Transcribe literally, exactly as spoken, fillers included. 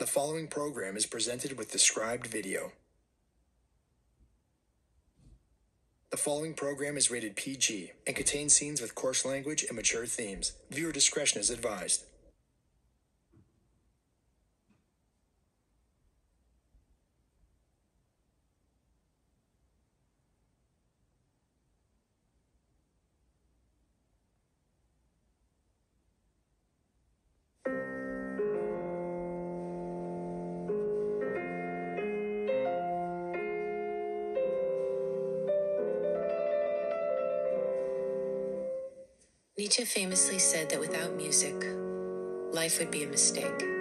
The following program is presented with described video. The following program is rated P G and contains scenes with coarse language and mature themes. Viewer discretion is advised. Nietzsche famously said that without music, life would be a mistake.